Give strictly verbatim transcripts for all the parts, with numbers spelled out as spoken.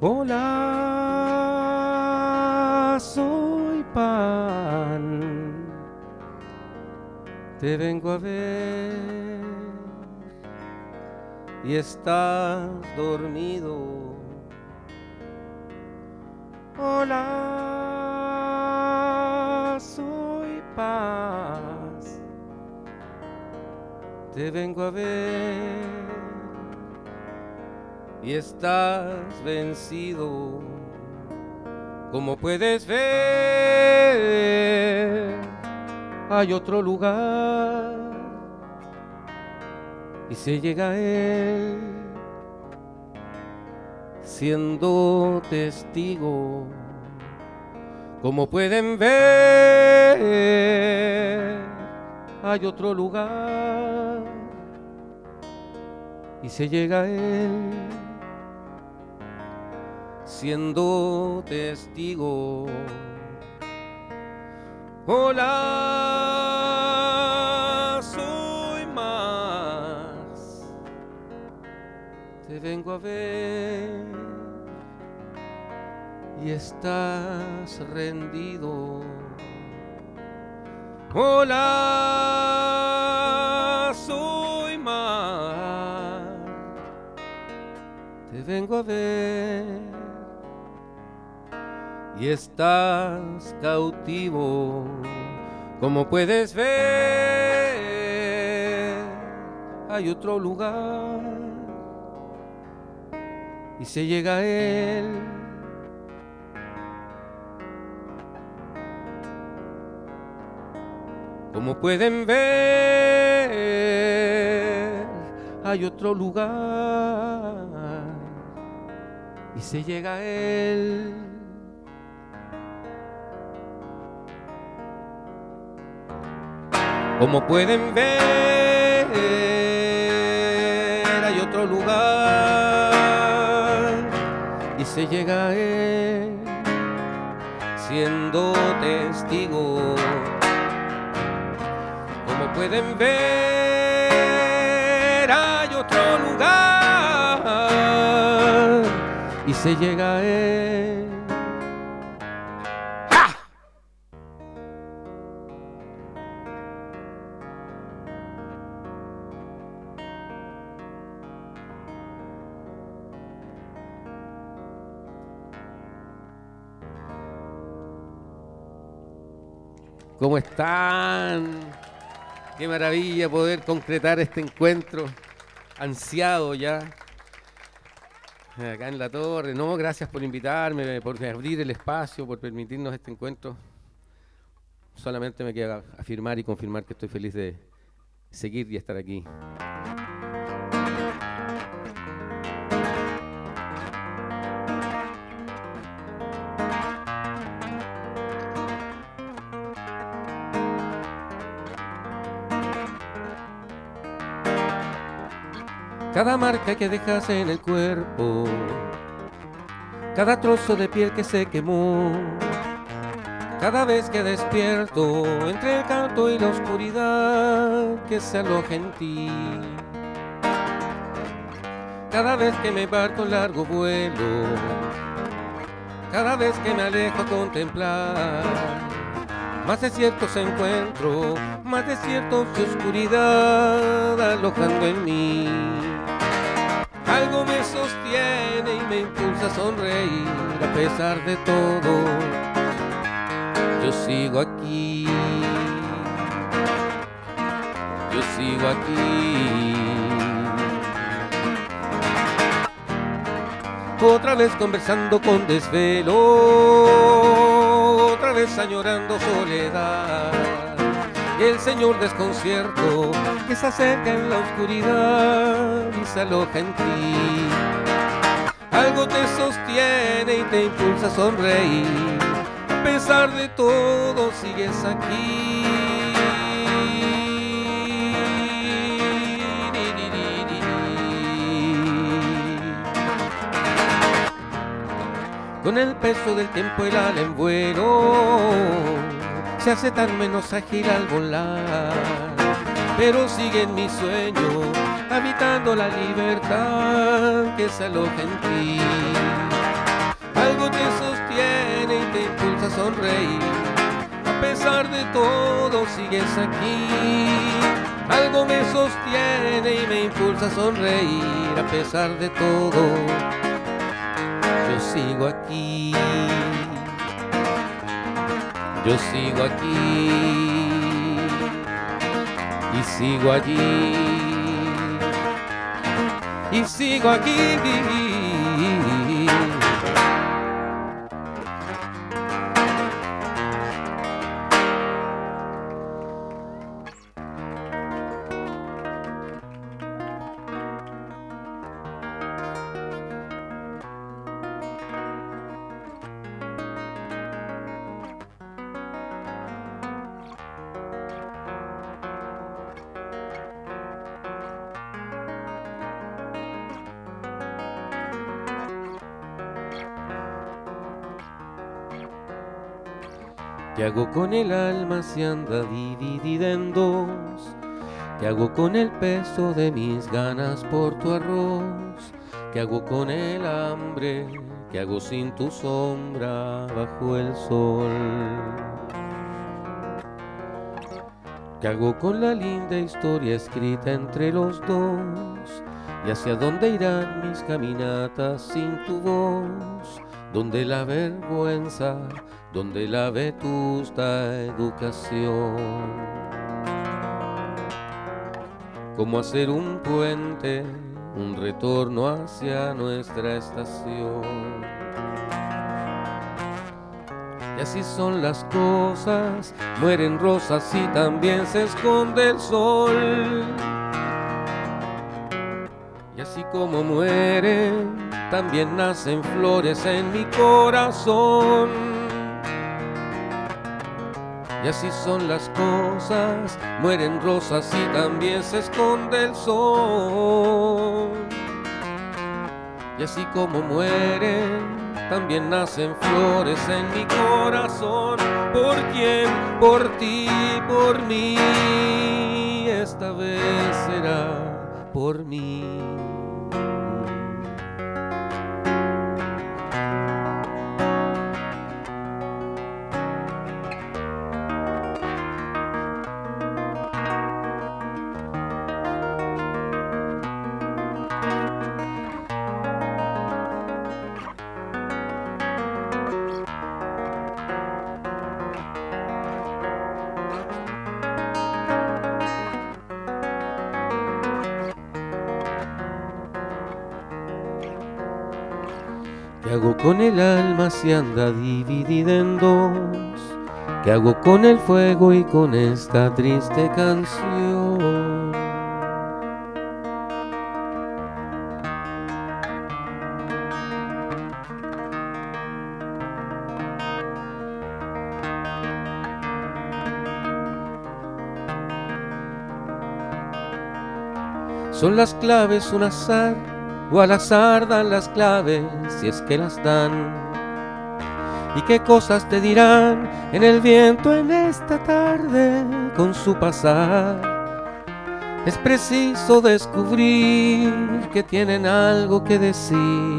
Hola, soy Pan, te vengo a ver y estás dormido. Hola, soy Paz, te vengo a ver y estás vencido. Como puedes ver, hay otro lugar y se llega a él siendo testigo. Como pueden ver, hay otro lugar y se llega a él siendo testigo. Hola, soy más, te vengo a ver y estás rendido. Hola, soy más, te vengo a ver y estás cautivo. Como puedes ver, hay otro lugar y se llega a él como pueden ver, hay otro lugar y se llega a él como pueden ver, hay otro lugar y se llega a él siendo testigo. Como pueden ver, hay otro lugar y se llega a él. ¡Ja! ¿Cómo están? Qué maravilla poder concretar este encuentro ansiado ya acá en la torre. No, gracias por invitarme, por abrir el espacio, por permitirnos este encuentro. Solamente me queda afirmar y confirmar que estoy feliz de seguir y estar aquí. Cada marca que dejas en el cuerpo, cada trozo de piel que se quemó, cada vez que despierto entre el canto y la oscuridad que se aloja en ti, cada vez que me embarco en largo vuelo, cada vez que me alejo a contemplar más desiertos encuentro, más desiertos y oscuridad alojando en mí. Algo me sostiene y me impulsa a sonreír a pesar de todo. Yo sigo aquí, yo sigo aquí. Otra vez conversando con desvelo, otra vez añorando soledad. El señor desconcierto que se acerca en la oscuridad y se aloja en ti. Algo te sostiene y te impulsa a sonreír. A pesar de todo sigues aquí. Con el peso del tiempo y el ala en vuelo se hace tan menos ágil al volar, pero sigue en mi sueño, habitando la libertad que se aloja en ti. te sostiene y te impulsa a sonreír. A pesar de todo sigues aquí. Algo me sostiene y me impulsa a sonreír. A pesar de todo, yo sigo aquí. Yo sigo aquí y sigo allí y sigo aquí. ¿Qué hago con el alma si anda dividida en dos? ¿Qué hago con el peso de mis ganas por tu arroz? ¿Qué hago con el hambre? ¿Qué hago sin tu sombra bajo el sol? ¿Qué hago con la linda historia escrita entre los dos? ¿Y hacia dónde irán mis caminatas sin tu voz? ¿Dónde la vergüenza? ¿Dónde la vetusta educación? ¿Cómo hacer un puente, un retorno hacia nuestra estación? Y así son las cosas, mueren rosas y también se esconde el sol. Y así como mueren, también nacen flores en mi corazón. Y así son las cosas, mueren rosas y también se esconde el sol. Y así como mueren, también nacen flores en mi corazón. ¿Por quién? Por ti, por mí. Esta vez será por mí. ¿Qué hago con el alma si anda dividida en dos? ¿Qué hago con el fuego y con esta triste canción? Son las claves un azar, o al azar dan las claves, si es que las dan. ¿Y qué cosas te dirán en el viento en esta tarde con su pasar? Es preciso descubrir que tienen algo que decir.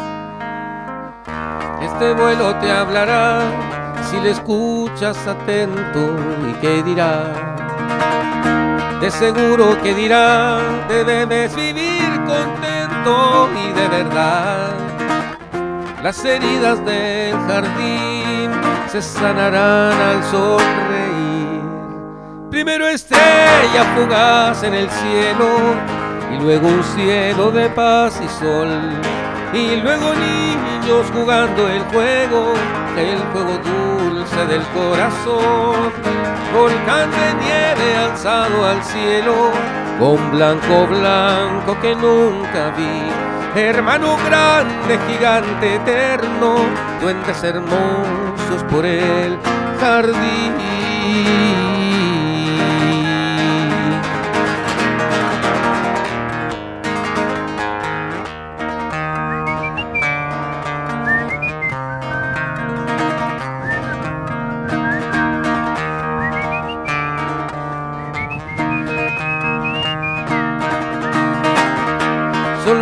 Este vuelo te hablará si le escuchas atento. ¿Y qué dirá? De seguro que dirá, te debes vivir contento y de verdad. Las heridas del jardín se sanarán al sonreír. Primero estrella fugaz en el cielo, y luego un cielo de paz y sol, y luego niños jugando el juego, el juego dulce del corazón. Volcán de nieve alzado al cielo, con blanco blanco que nunca vi. Hermano grande, gigante eterno, duendes hermosos por el jardín. Son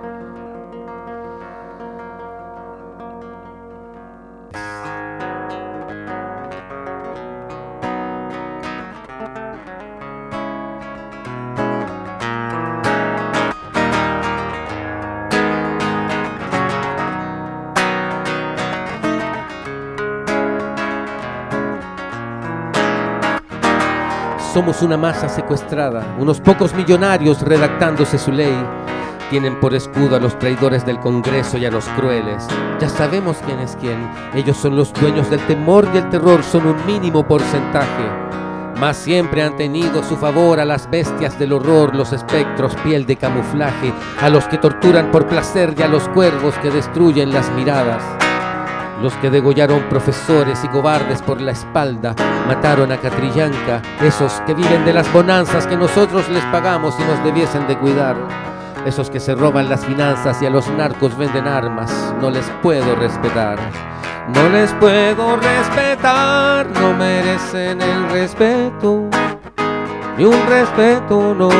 somos una masa secuestrada, unos pocos millonarios redactándose su ley. Tienen por escudo a los traidores del Congreso y a los crueles. Ya sabemos quién es quién. Ellos son los dueños del temor y el terror son un mínimo porcentaje. Mas siempre han tenido su favor a las bestias del horror, los espectros piel de camuflaje, a los que torturan por placer y a los cuervos que destruyen las miradas. Los que degollaron profesores y cobardes por la espalda, mataron a Catrillanca, esos que viven de las bonanzas que nosotros les pagamos y nos debiesen de cuidar. Esos que se roban las finanzas y a los narcos venden armas, no les puedo respetar. No les puedo respetar, no merecen el respeto, ni un respeto no.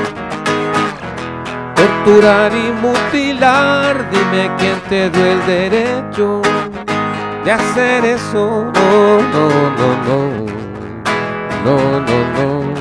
Torturar y mutilar, dime quién te dio el derecho de hacer eso. No, no, no, no, no, no, no.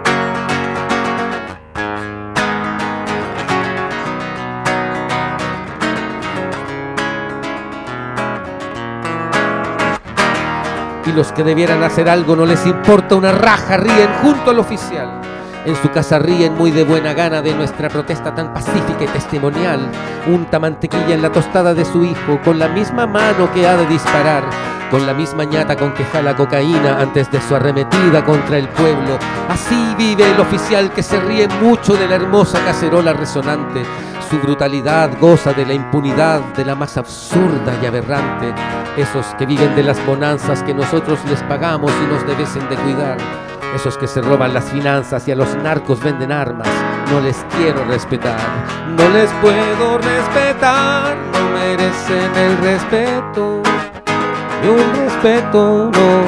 Y los que debieran hacer algo no les importa una raja, ríen junto al oficial. En su casa ríen muy de buena gana de nuestra protesta tan pacífica y testimonial. Unta mantequilla en la tostada de su hijo con la misma mano que ha de disparar, con la misma ñata con que jala cocaína antes de su arremetida contra el pueblo. Así vive el oficial que se ríe mucho de la hermosa cacerola resonante. Su brutalidad goza de la impunidad de la más absurda y aberrante. Esos que viven de las bonanzas que nosotros les pagamos y nos debiesen de cuidar. Esos que se roban las finanzas y a los narcos venden armas, no les quiero respetar. No les puedo respetar, no merecen el respeto, ni un respeto no.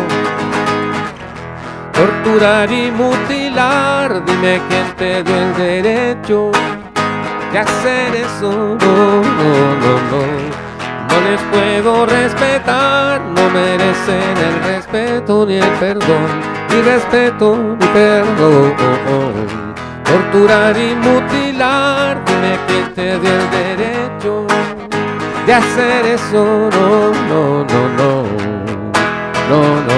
Torturar y mutilar, dime quién te dio el derecho de hacer eso. No, no, no, no. No les puedo respetar, no merecen el respeto ni el perdón, ni respeto ni perdón. Torturar y mutilar, dime quién te dio el derecho de hacer eso. No, no, no, no, no, no.